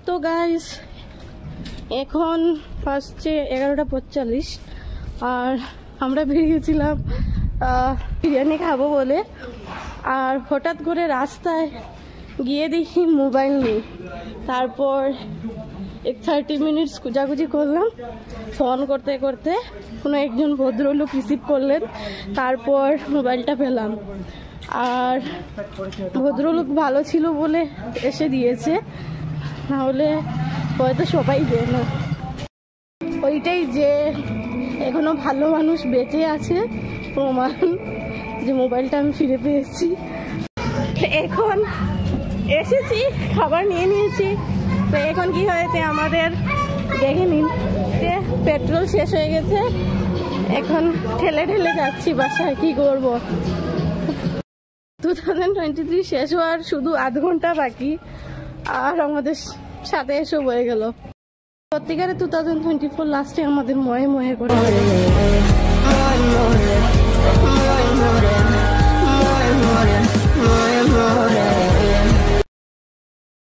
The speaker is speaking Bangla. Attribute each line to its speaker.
Speaker 1: তো গাইস এখন ফার্স্টে 11:45 আর আমরা বেরিয়েছিলাম বিরিয়ানি খাবো বলে। আর হঠাৎ করে রাস্তায় গিয়ে দেখি মোবাইল নেই। তারপর 30 মিনিটস খুঁজাখুঁজি করলাম, ফোন করতে করতে কোনো একজন ভদ্রলোক রিসিভ করলেন, তারপর মোবাইলটা পেলাম। আর ভদ্রলোক ভালো ছিল বলে এসে দিয়েছে, নাহলে হয়তো সবাই দেয় না। ওইটাই যে এখনো ভালো মানুষ বেঁচে আছে প্রমাণ, যে মোবাইলটা আমি ফিরে পেয়েছি। এখন এসেছি, খাবার নিয়ে নিয়েছি। তো এখন কি হয়েছে আমাদের দেখে নিন যে পেট্রোল শেষ হয়ে গেছে। এখন ঠেলে ঠেলে যাচ্ছি বাসায়, কি করব। 2023 শেষ হওয়ার শুধু আধ ঘন্টা বাকি, আর আমাদের সাথে এসব হয়ে গেল। সত্যিকারে 2024 লাস্টে আমাদের ময়ে ময়ে করে।